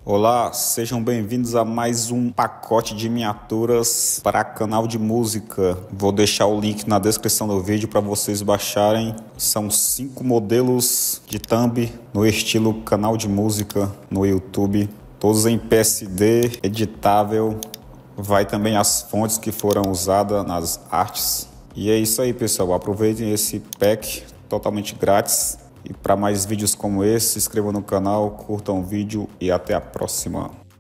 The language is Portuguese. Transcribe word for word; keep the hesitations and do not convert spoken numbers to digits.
Olá, sejam bem-vindos a mais um pacote de miniaturas para canal de música. Vou deixar o link na descrição do vídeo para vocês baixarem. São cinco modelos de thumb no estilo canal de música no YouTube, todos em P S D, editável. Vai também as fontes que foram usadas nas artes. E é isso aí, pessoal. Aproveitem esse pack totalmente grátis. E para mais vídeos como esse, se inscrevam no canal, curtam o vídeo e até a próxima.